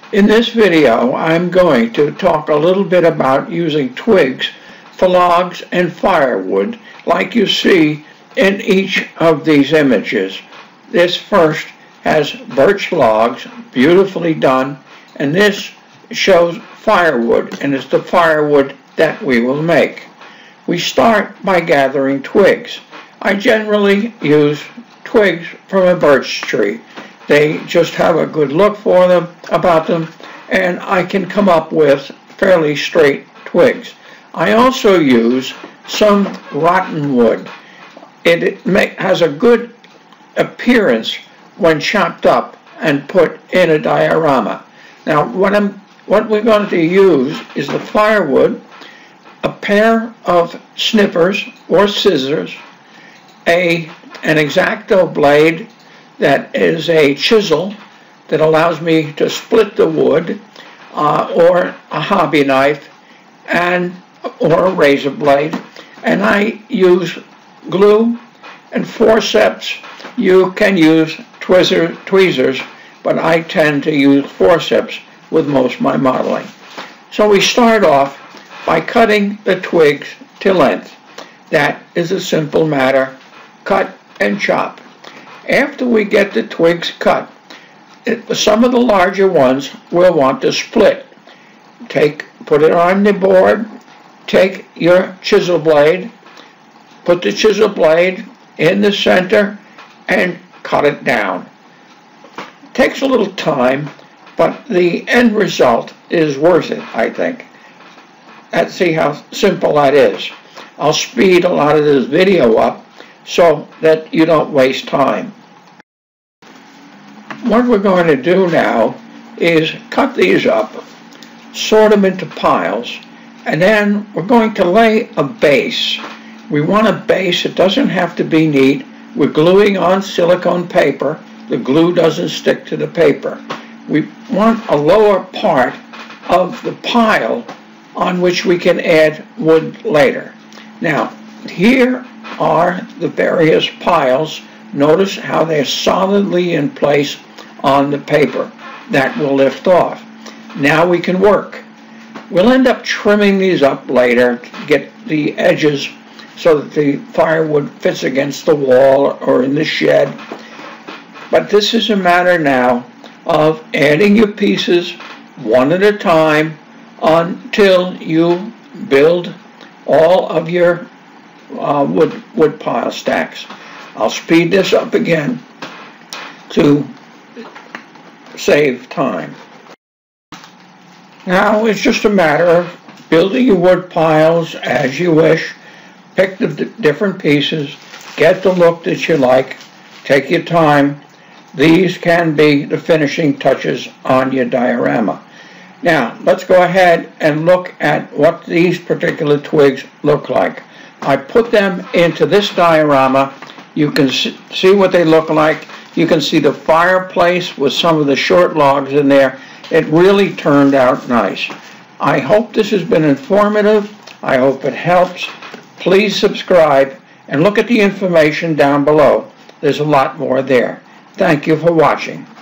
In this video, I'm going to talk a little bit about using twigs for logs and firewood, like you see in each of these images. This first has birch logs, beautifully done, and this shows firewood, and it's the firewood that we will make. We start by gathering twigs. I generally use twigs from a birch tree. They just have a good look about them, and I can come up with fairly straight twigs. I also use some rotten wood. It has a good appearance when chopped up and put in a diorama. Now, what we're going to use is the firewood, a pair of snippers or scissors, an X-Acto blade that is a chisel that allows me to split the wood, or a hobby knife, or a razor blade, and I use glue and forceps. You can use tweezers, but I tend to use forceps with most of my modeling. So we start off by cutting the twigs to length. That is a simple matter. Cut and chop. After we get the twigs cut, some of the larger ones we'll want to split. Put it on the board, take your chisel blade, put the chisel blade in the center, and cut it down. It takes a little time, but the end result is worth it, I think. Let's see how simple that is. I'll speed a lot of this video up so that you don't waste time. What we're going to do now is cut these up, sort them into piles, and then we're going to lay a base. We want a base. It doesn't have to be neat. We're gluing on silicone paper. The glue doesn't stick to the paper. We want a lower part of the pile on which we can add wood later. Now, here are the various piles. Notice how they're solidly in place on the paper. That will lift off. Now we can work. We'll end up trimming these up later to get the edges so that the firewood fits against the wall or in the shed. But this is a matter now of adding your pieces one at a time until you build all of your wood pile stacks. I'll speed this up again to save time. Now it's just a matter of building your wood piles as you wish. Pick the different pieces, get the look that you like, take your time. These can be the finishing touches on your diorama. Now let's go ahead and look at what these particular twigs look like. I put them into this diorama. You can see what they look like. You can see the fireplace with some of the short logs in there. It really turned out nice. I hope this has been informative. I hope it helps. Please subscribe and look at the information down below. There's a lot more there. Thank you for watching.